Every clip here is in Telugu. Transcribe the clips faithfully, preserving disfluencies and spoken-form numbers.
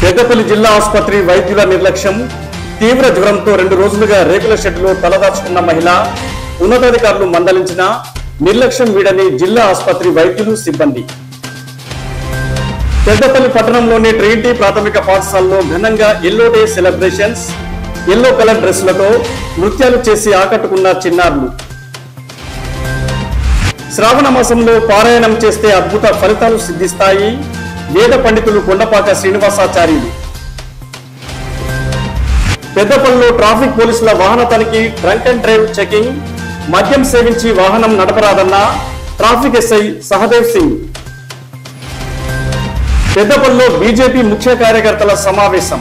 పెద్దపల్లి జిల్లా ఆసుపత్రి వైద్యుల నిర్లక్ష్యం. తీవ్ర జ్వరంతో రెండు రోజులుగా రేకుల షెడ్డులో తలదాచుకున్న మహిళ ఉన్నతాధికారులు మందలించిన నిర్లక్ష్యం వీడని జిల్లా ఆసుపత్రి వైద్యులు సిబ్బంది. పెద్దపల్లి పట్టణంలోని ట్రినిటీ ప్రాథమిక పాఠశాలలో ఘనంగా yellow day celebrations. Yellow colour డ్రెస్సులతో నృత్యాలు చేసి ఆకట్టుకున్న చిన్నారులు. శ్రావణ మాసంలో పారాయణం చేస్తే అద్భుత ఫలితాలు సిద్ధిస్తాయి. వేద పండితులు కొండపాక శ్రీనివాసాచార్యులు. పెద్దపల్లిలో ట్రాఫిక్ పోలీసుల వాహన తనిఖీ, డ్రంక్ అండ్ డ్రైవ్ చెకింగ్. మద్యం సేవించి వాహనం నడపరాదన్న ట్రాఫిక్ ఎస్ఐ సహదేవ్ సింగ్. పెద్దపల్లిలో బీజేపీ ముఖ్య కార్యకర్తల సమావేశం.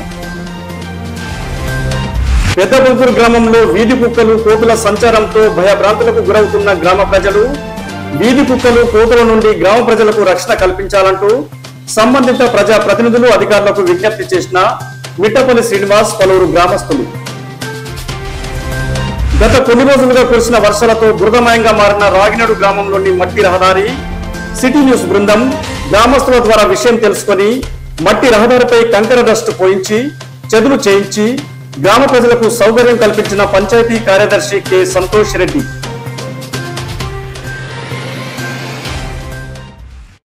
పెద్దబుల్కూరు గ్రామంలో వీధి కుక్కలు కోతుల సంచారంతో భయభ్రాంతులకు గురవుతున్న గ్రామ ప్రజలు. వీధి కుక్కలు కోతుల నుండి గ్రామ ప్రజలకు రక్షణ కల్పించాలంటూ సంబంధిత ప్రజా ప్రతినిధులు అధికారులకు విజ్ఞప్తి చేసిన మిట్టపల్లి శ్రీనివాస్, పలువురు గ్రామస్తులు. గత కొన్ని రోజులుగా కురిసిన వర్షాలతో బురదమయంగా మారిన రాగినాడు గ్రామంలోని మట్టి రహదారి. సిటీ న్యూస్ బృందం గ్రామస్తుల ద్వారా విషయం తెలుసుకొని మట్టి రహదారిపై కంకర డస్ట్ పోయించి చదును చేయించి గ్రామ ప్రజలకు సౌకర్యం కల్పించిన పంచాయతీ కార్యదర్శి కె సంతోష్ రెడ్డి.